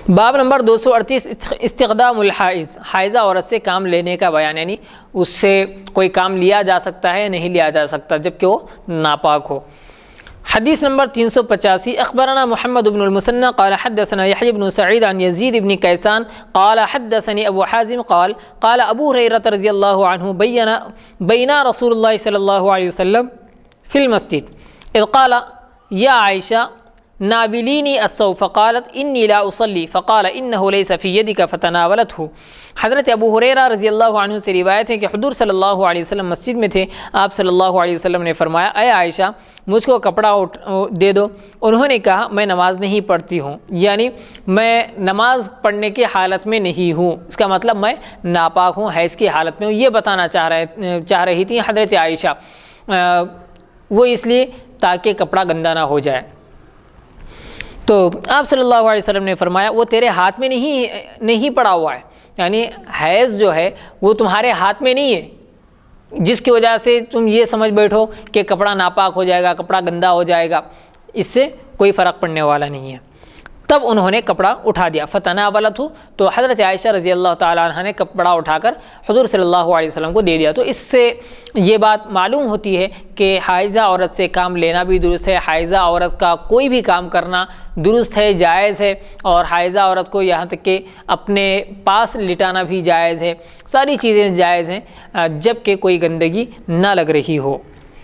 باب نمبر 238 استخدام الحائض، حائضہ عورت سے کام لینے کا بیان، یعنی اس سے کوئی کام لیا جا سکتا ہے نہیں لیا جا سکتا جبکہ وہ ناپاک ہو۔ حدیث نمبر 385 اخبرنا محمد بن المثنى قال حدثنا يحيى بن سعيد عن يزيد بن كيسان قال حدثني ابو حازم قال قال ابو هريرة رضي الله عنه بين رسول الله صلى الله عليه وسلم في المسجد اذ قال يا عائشة ناولینی الصوف فقالت انی لا اصلی فقال انه ليس في يدك فتناولته۔ حضرت ابو ہریرہ رضی اللہ عنہ سے روایت ہے کہ حضور صلی اللہ علیہ وسلم مسجد میں تھے، آپ صلی اللہ علیہ وسلم نے فرمایا اے عائشہ مجھ کو کپڑا دے دو۔ انہوں نے کہا میں نماز نہیں پڑھتی ہوں، یعنی میں نماز پڑھنے کی حالت میں نہیں ہوں، اس کا مطلب میں ناپاک ہوں، حیض کی حالت میں ہوں، یہ بتانا چاہ رہی تھی حضرت عائشہ، وہ اس لیے تاکہ کپڑا گندا نہ ہو جائے۔ تو آپ صلی اللہ علیہ وسلم نے فرمایا وہ تیرے ہاتھ میں نہیں پڑا ہوا ہے، یعنی حیض جو ہے وہ تمہارے ہاتھ میں نہیں ہے جس کی وجہ سے تم یہ سمجھ بیٹھو کہ کپڑا ناپاک ہو جائے گا، کپڑا گندا ہو جائے گا، اس سے کوئی فرق پڑنے والا نہیں ہے۔ تب انہوں نے کپڑا اٹھا دیا، فتناولتہ، تو حضرت عائشہ رضی اللہ تعالیٰ عنہ نے کپڑا اٹھا کر حضور صلی اللہ علیہ وسلم کو دے دیا۔ تو اس سے یہ بات معلوم ہوتی ہے کہ حائضہ عورت سے کام لینا بھی درست ہے، حائضہ عورت کا کوئی بھی کام کرنا درست ہے، جائز ہے، اور حائضہ عورت کو یہاں تک کہ اپنے پاس لٹانا بھی جائز ہے، ساری چیزیں جائز ہیں جب کہ کوئی گندگی نہ لگ رہی ہو۔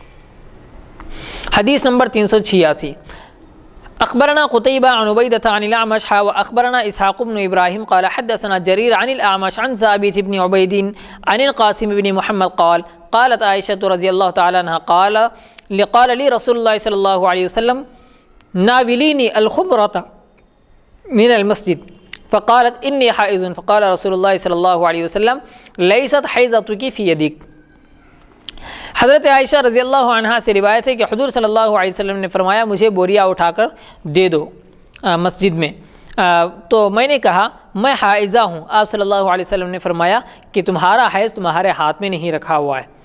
حدیث نمبر 386 اخبرنا قتيبة عن عبيدة عن الأعمش واخبرنا اسحاق بن ابراهيم قال حدثنا جرير عن الأعمش عن ثابت بن عبيد عن القاسم بن محمد قال قالت عائشة رضي الله تعالى عنها قال لي رسول الله صلى الله عليه وسلم ناوليني الخمرة من المسجد فقالت إني حائض فقال رسول الله صلى الله عليه وسلم ليست حيضتك في يدك۔ حضرت عائشہ رضی اللہ عنہ سے روایت ہے کہ حضور صلی اللہ علیہ وسلم نے فرمایا مجھے بوریا اٹھا کر دے دو مسجد میں، تو میں نے کہا میں حائضہ ہوں۔ آپ صلی اللہ علیہ وسلم نے فرمایا کہ تمہارا حیض تمہارے ہاتھ میں نہیں رکھا ہوا ہے۔